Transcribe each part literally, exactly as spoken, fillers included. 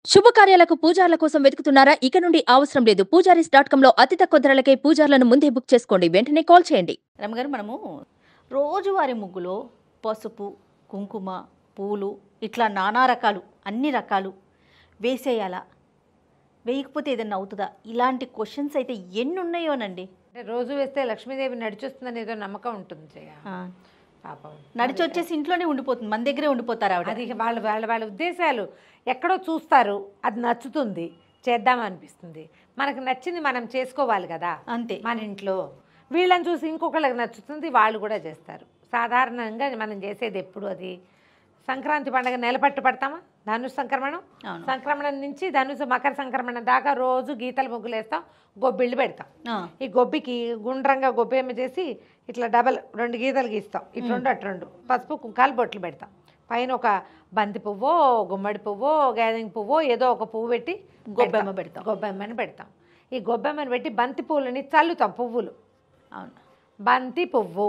శుభకార్యాలకు పూజార్ల కోసం వెతుకుతున్నారా? ఇక నుండి అవసరం లేదు. పూజారీస్ డాట్ కామ్ లో అతి తక్కువ ధరలకే పూజార్లను ముందే బుక్ చేసుకోండి. వెంటనే కాల్ చేయండి. రమగారు, మనము రోజువారీ ముగ్గులో పసుపు, కుంకుమ, పూలు ఇట్లా నానా రకాలు అన్ని రకాలు వేసేయాలా, వేయకపోతే ఏదన్నా అవుతుందా? ఇలాంటి క్వశ్చన్స్ అయితే ఎన్ని ఉన్నాయోనండి. అంటే రోజు వేస్తే లక్ష్మీదేవి నడిచొస్తుందని ఏదో నమ్మకం ఉంటుంది జయ. పాపం నడిచి వచ్చేసి ఇంట్లోనే ఉండిపోతుంది, మన దగ్గరే ఉండిపోతారు ఆవిడ. అది వాళ్ళ వాళ్ళ వాళ్ళ ఉద్దేశాలు ఎక్కడో చూస్తారు, అది నచ్చుతుంది, చేద్దామనిపిస్తుంది. మనకు నచ్చింది మనం చేసుకోవాలి కదా, అంతే. మన ఇంట్లో వీళ్ళని చూసి ఇంకొకళ్ళకి నచ్చుతుంది, వాళ్ళు కూడా చేస్తారు. సాధారణంగా మనం చేసేది ఎప్పుడు అది సంక్రాంతి పండుగ నెలపట్టు పడతామా, ధనుసు సంక్రమణం, సంక్రమణం నుంచి ధనుసు మకర సంక్రమణం దాకా రోజు గీతల ముగ్గులు వేస్తాం, గొబ్బిళ్ళు పెడతాం. ఈ గొబ్బికి గుండ్రంగా గొబ్బేమ చేసి ఇట్లా డబల్ రెండు గీతలు గీస్తాం, ఇటు రెండు అటు రెండు, పసుపు కుంకాలు బొట్లు పెడతాం. పైన ఒక బంతి పువ్వో గుమ్మడి పువ్వో గ్యాదింగ్ పువ్వో ఏదో ఒక పువ్వు పెట్టి గొబ్బెమ్మ పెడతాం, గొబ్బెమ్మని పెడతాం. ఈ గొబ్బెమ్మని పెట్టి బంతి పువ్వులని చల్లుతాం. పువ్వులు, అవును, బంతి పువ్వు,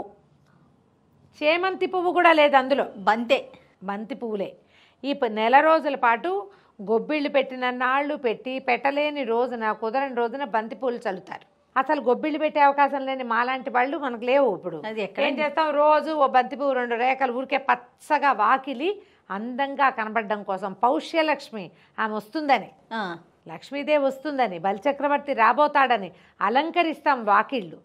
చేమంతి పువ్వు కూడా లేదు అందులో, బంతే, బంతి పువ్వులే. ఈ నెల రోజుల పాటు గొబ్బిళ్ళు పెట్టిన నాళ్ళు పెట్టి పెట్టలేని రోజున కుదరని రోజున బంతి పూలు చల్లుతారు. అసలు గొబ్బిళ్ళు పెట్టే అవకాశం లేని మాలాంటి వాళ్ళు మనకు లేవు. ఇప్పుడు ఏం చేస్తాం, రోజు ఓ బంతి పువ్వు రెండు రేఖలు ఊరికే పచ్చగా వాకిలి అందంగా కనబడడం కోసం, పౌష్యలక్ష్మి ఆమె వస్తుందని, లక్ష్మీదేవి వస్తుందని, బలిచక్రవర్తి రాబోతాడని అలంకరిస్తాం వాకిళ్ళు.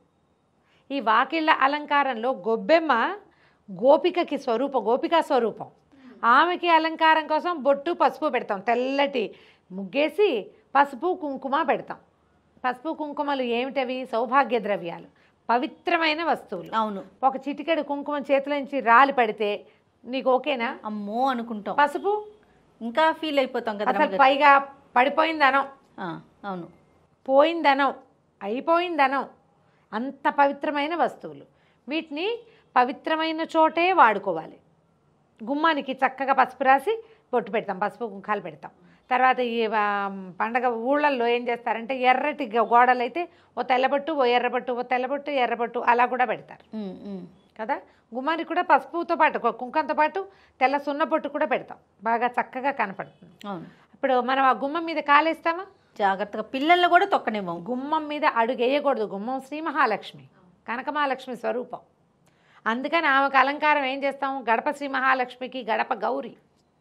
ఈ వాకిళ్ళ అలంకారంలో గొబ్బెమ్మ గోపికకి స్వరూపం, గోపికా స్వరూపం. ఆమెకి అలంకారం కోసం బొట్టు పసుపు పెడతాం, తెల్లటి ముగ్గేసి పసుపు కుంకుమ పెడతాం. పసుపు కుంకుమలు ఏమిటవి? సౌభాగ్య ద్రవ్యాలు, పవిత్రమైన వస్తువులు. అవును. ఒక చిటికెడు కుంకుమ చేతిలో నుంచి రాలి పడితే నీకు ఓకేనా? అమ్మో అనుకుంటాం. పసుపు ఇంకా ఫీల్ అయిపోతాం కదా. అసలు పైగా పడిపోయిందనం, అవును, పోయిందనం, అయిపోయిందనం, అంత పవిత్రమైన వస్తువులు. వీటిని పవిత్రమైన చోటే వాడుకోవాలి. గుమ్మానికి చక్కగా పసుపు రాసి బొట్టు పెడతాం, పసుపు కుంకాలు పెడతాం. తర్వాత ఈ పండగ ఊళ్ళల్లో ఏం చేస్తారంటే ఎర్రటి గోడలు అయితే ఓ తెల్లబొట్టు ఓ ఎర్రబొట్టు, ఓ తెల్లబొట్టు ఎర్రబొట్టు అలా కూడా పెడతారు కదా. గుమ్మానికి కూడా పసుపుతో పాటు కుంకంతో పాటు తెల్ల సున్నబొట్టు కూడా పెడతాం, బాగా చక్కగా కనపడుతుంది. ఇప్పుడు మనం ఆ గుమ్మం మీద కాలేస్తామా, జాగ్రత్తగా పిల్లల్ని కూడా తొక్కనేమో. గుమ్మం మీద అడుగు వేయకూడదు. గుమ్మం శ్రీ మహాలక్ష్మి, కనకమహాలక్ష్మి స్వరూపం. అందుకని ఆమెకు అలంకారం ఏం చేస్తాం, గడప శ్రీ మహాలక్ష్మికి గడప గౌరి,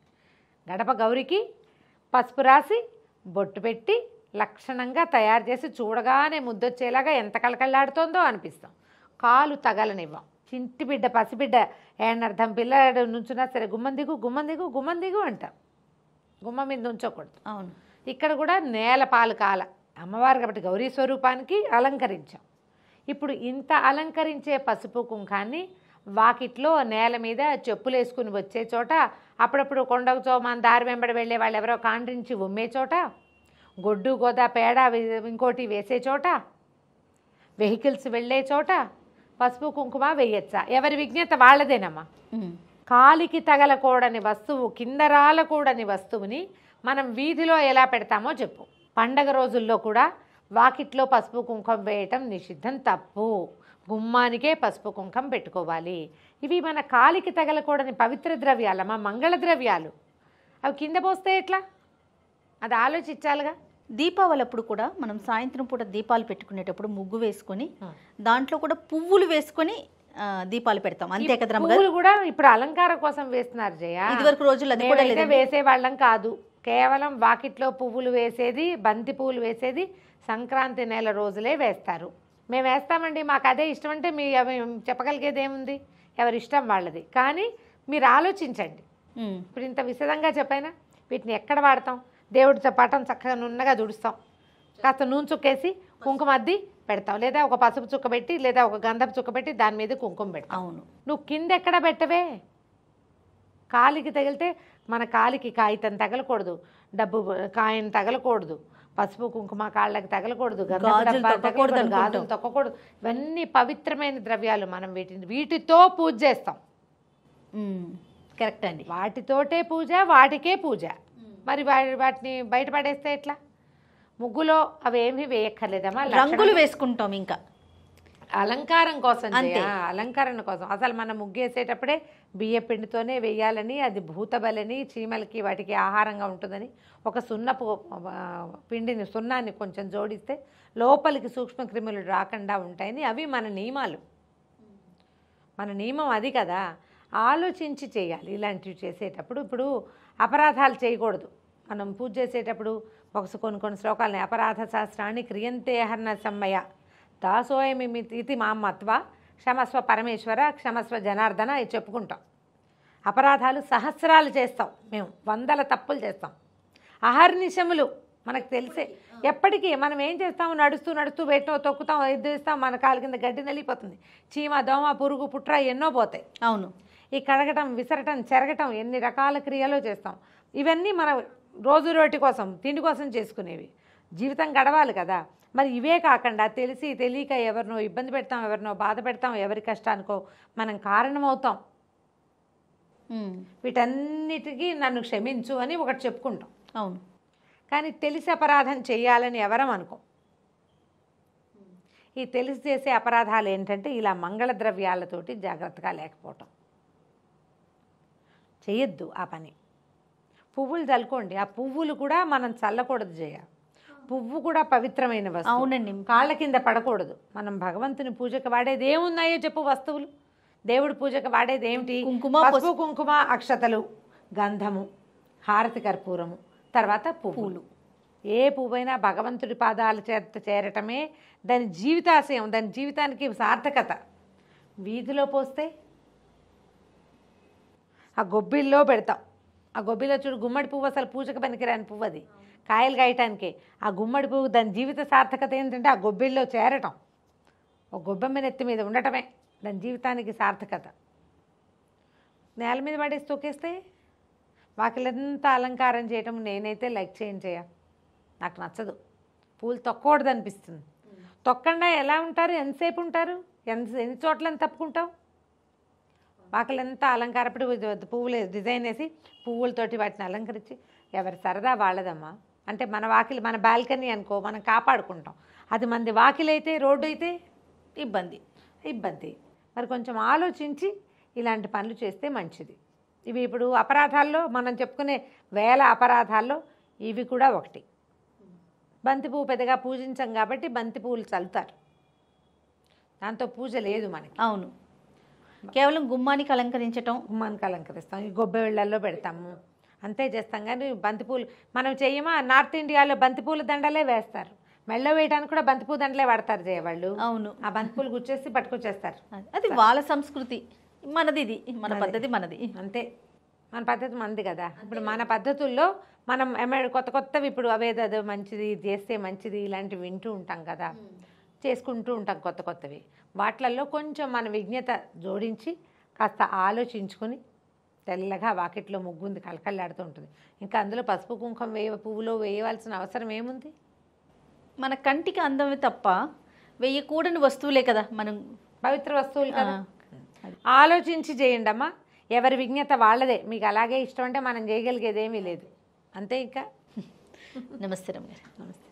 గడప గౌరికి పసుపు రాసి బొట్టు పెట్టి లక్షణంగా తయారు చేసి చూడగానే ముద్దొచ్చేలాగా ఎంత కళకళలాడుతోందో అనిపిస్తాం. కాలు తగలనివ్వం. చింటి బిడ్డ పసిబిడ్డ ఏనర్థం పిల్లడు నుంచున్నా సరే గుమ్మం దిగు గుమ్మం దిగు గుమ్మం దిగు అంటాం, గుమ్మం మీద ఉంచకూడదు. అవును. ఇక్కడ కూడా నేల పాలు కాల అమ్మవారు కాబట్టి గౌరీ స్వరూపానికి అలంకరించాం. ఇప్పుడు ఇంత అలంకరించే పసుపు కుంకాన్ని వాకిట్లో నేల మీద చెప్పులు వేసుకుని వచ్చే చోట, అప్పుడప్పుడు కొండకు చోమాన్ దారి వెంబడి వెళ్ళే వాళ్ళు ఎవరో కాండ్రించి ఉమ్మే చోట, గొడ్డు గోదా పేడ ఇంకోటి వేసే చోట, వెహికల్స్ వెళ్ళే చోట పసుపు కుంకుమ వేయచ్చా? ఎవరి విజ్ఞత వాళ్ళదేనమ్మా. కాలికి తగలకూడని వస్తువు, కింద రాలకూడని వస్తువుని మనం వీధిలో ఎలా పెడతామో చెప్పు. పండగ రోజుల్లో కూడా వాకిట్లో పసుపు కుంకుమ వేయటం నిషిద్ధం, తప్పు. గుమ్మానికే పసుపు కుంకుమ పెట్టుకోవాలి. ఇవి మన కాలికి తగలకూడని పవిత్ర ద్రవ్యాలమ్మా, మంగళ ద్రవ్యాలు. అవి కింద పోస్తే ఎట్లా? అది ఆలోచించాలిగా. దీపావళి అప్పుడు కూడా మనం సాయంత్రం పూట దీపాలు పెట్టుకునేటప్పుడు ముగ్గు వేసుకొని దాంట్లో కూడా పువ్వులు వేసుకొని దీపాలు పెడతాం, అంతే కదా. పువ్వులు కూడా ఇప్పుడు అలంకారం కోసం వేస్తున్నారు జయ. ఇదివరకు రోజులు అది కూడా లేదు, వేసే వాళ్ళం కాదు. కేవలం వాకిట్లో పువ్వులు వేసేది, బంతి పువ్వులు వేసేది సంక్రాంతి నెల రోజులే వేస్తారు. మేము వేస్తామండి, మాకు అదే ఇష్టం అంటే మీ చెప్పగలిగేది ఏముంది, ఎవరి ఇష్టం వాళ్ళది. కానీ మీరు ఆలోచించండి. ఇప్పుడు ఇంత విశదంగా చెప్పైనా వీటిని ఎక్కడ వాడతాం? దేవుడితో పటం చక్కగా నున్నగా దుడుస్తాం, కాస్త నూనె చుక్కేసి కుంకుమ అద్ది పెడతాం, లేదా ఒక పసుపు చుక్క పెట్టి లేదా ఒక గంధపు చుక్క పెట్టి దాని మీద కుంకుమ పెడతాం. అవును. నువ్వు కింద ఎక్కడ పెట్టవే? కాలికి తగిలితే మన కాలికి కాగితం తగలకూడదు, డబ్బు కాయను తగలకూడదు, పసుపు కుంకుమ కాళ్ళకి తగలకూడదు, గాజులు తొక్కకూడదు. ఇవన్నీ పవిత్రమైన ద్రవ్యాలు. మనం వీటిని వీటితో పూజ చేస్తాం. కరెక్ట్ అండి. వాటితోటే పూజ, వాటికే పూజ. మరి వాటిని బయటపడేస్తే ఎట్లా? ముగ్గులో అవి ఏమీ వేయక్కర్లేదమ్మా, రంగులు వేసుకుంటాం. ఇంకా అలంకారం కోసం అంతే. చేయ- ఆ, అలంకరణ కోసం. అసలు మనం ముగ్గేసేటప్పుడే బియ్య పిండితోనే వేయాలని, అది భూతబలని, చీమలకి వాటికి ఆహారంగా ఉంటుందని ఒక సున్నపు ఆ, పిండిని సున్నాన్ని కొంచెం జోడిస్తే లోపలికి సూక్ష్మక్రిములు రాకుండా ఉంటాయని అవి మన నియమాలు. మన నియమం అది కదా. ఆలోచించి చేయాలి ఇలాంటివి చేసేటప్పుడు. ఇప్పుడు అపరాధాలు చేయకూడదు. మనం పూజ చేసేటప్పుడు ఒక కొన్ని కొన్ని శ్లోకాలని అపరాధ శాస్త్రాన్ని క్రియంతే హర్ణ సమ్మయ దాసోయమి ఇది మామత్వ క్షమస్వ పరమేశ్వర క్షమస్వ జనార్దన ఇది చెప్పుకుంటాం. అపరాధాలు సహస్రాలు చేస్తాం మేము, వందల తప్పులు చేస్తాం. అహర్నిశములు మనకు తెలిసే ఎప్పటికీ మనం ఏం చేస్తాము, నడుస్తూ నడుస్తూ వేటో తొక్కుతాం, ఎద్దేస్తాం, మన కాలు కింద గడ్డి నలిగిపోతుంది. చీమ దోమ పురుగు పుట్ర ఎన్నో పోతాయి. అవును. ఈ కడగటం విసరటం చెరగటం ఎన్ని రకాల క్రియలు చేస్తాం. ఇవన్నీ మన రోజు రోటి కోసం తిండి కోసం చేసుకునేవి. జీవితం గడవాలి కదా. మరి ఇవే కాకుండా తెలిసి తెలియక ఎవరినో ఇబ్బంది పెడతాం, ఎవరినో బాధ పెడతాం, ఎవరి కష్టానికో మనం కారణమవుతాం. ఉమ్. వీటన్నిటికీ నన్ను క్షమించు అని ఒకటి చెప్పుకుంటాం. అవును. కానీ తెలిసి అపరాధం చేయాలని ఎవరం అనుకోం. ఈ తెలిసి చేసే అపరాధాలు ఏంటంటే ఇలా మంగళ ద్రవ్యాలతోటి జాగ్రత్తగా లేకపోవటం. చేయొద్దు ఆ పని. పువ్వులు చల్లుకోండి, ఆ పువ్వులు కూడా మనం చల్లకూడదు చేయ. పువ్వు కూడా పవిత్రమైన వస్తువు. అవునండి. కాళ్ళ కింద పడకూడదు. మనం భగవంతుని పూజకు వాడేది ఏమున్నాయో చెప్పు వస్తువులు. దేవుడి పూజకు వాడేది ఏమిటి? కుంకుమ, పసుపు కుంకుమ, అక్షతలు, గంధము, హారతి కర్పూరము, తర్వాత పువ్వులు. ఏ పువ్వైనా భగవంతుడి పాదాల చేత చేరటమే దాని జీవితాశయం, దాని జీవితానికి సార్థకత. వీధిలో పోస్తే ఆ గొబ్బిల్లో పెడతాం. ఆ గొబ్బిలో చూడు గుమ్మడి పువ్వు అసలు పూజకు పనికిరాని పువ్వు, అది కాయలు కాయటానికే. ఆ గుమ్మడి పువ్వు దాని జీవిత సార్థకత ఏంటంటే ఆ గొబ్బిల్లో చేరటం, ఒక గొబ్బెమ్మ నెత్తి మీద ఉండటమే దాని జీవితానికి సార్థకత. నేల మీద పడేసి తొక్కేస్తే వాకిలంతా అలంకారం చేయటం నేనైతే లైక్ చేయను చేయ, నాకు నచ్చదు. పూలు తొక్కకూడదు అనిపిస్తుంది. తొక్కండా ఎలా ఉంటారు, ఎంతసేపు ఉంటారు, ఎంత ఎన్ని చోట్లని తప్పుకుంటావు. వాకిలంతా అలంకారపడి పువ్వులు డిజైన్ వేసి పువ్వులతోటి వాటిని అలంకరించి ఎవరి సరదా వాళ్ళదమ్మా. అంటే మన వాకిలి మన బాల్కనీ అనుకో, మనం కాపాడుకుంటాం. అది మంది వాకిలి అయితే రోడ్డు అయితే ఇబ్బంది ఇబ్బంది. మరి కొంచెం ఆలోచించి ఇలాంటి పనులు చేస్తే మంచిది. ఇవి ఇప్పుడు అపరాధాల్లో మనం చెప్పుకునే వేల అపరాధాల్లో ఇవి కూడా ఒకటి. బంతి పువ్వు పెద్దగా పూజించం కాబట్టి బంతి పువ్వులు చల్లుతారు, దాంతో పూజ లేదు మనకి. అవును. కేవలం గుమ్మానికి అలంకరించటం, గుమ్మానికి అలంకరిస్తాం, ఈ గొబ్బెళ్ళల్లో పెడతాము, అంతే చేస్తాం. కానీ బంతిపూలు మనం చెయ్యమా? నార్త్ ఇండియాలో బంతిపూల దండలే వేస్తారు, మెళ్ళ వేయడానికి కూడా బంతిపూ దండలే వాడతారు చేయవాళ్ళు. అవును. ఆ బంతిపూలు గుచ్చేసి పట్టుకొచ్చేస్తారు. అది వాళ్ళ సంస్కృతి, మనది ఇది, మన పద్ధతి మనది. అంతే, మన పద్ధతి మనది కదా. ఇప్పుడు మన పద్ధతుల్లో మనం ఏమైనా కొత్త కొత్తవి ఇప్పుడు అవేదో మంచిది ఇది చేస్తే మంచిది ఇలాంటివి వింటూ ఉంటాం కదా, చేసుకుంటూ ఉంటాం కొత్త కొత్తవి. వాటిల్లో కొంచెం మన విజ్ఞత జోడించి కాస్త ఆలోచించుకొని తెల్లగా వాకిట్లో ముగ్గుంది కలకల్లాడుతూ ఉంటుంది. ఇంకా అందులో పసుపు కుంకుమ వేయ పువ్వులో వేయవలసిన అవసరం ఏముంది? మన కంటికి అందమే తప్ప వేయకూడని వస్తువులే కదా మనం. పవిత్ర వస్తువులు కదా. ఆలోచించి చేయండి అమ్మా. ఎవరి విజ్ఞత వాళ్ళదే. మీకు అలాగే ఇష్టం అంటే మనం చేయగలిగేది ఏమీ లేదు. అంతే. ఇంకా నమస్తే రమ్య. నమస్తే.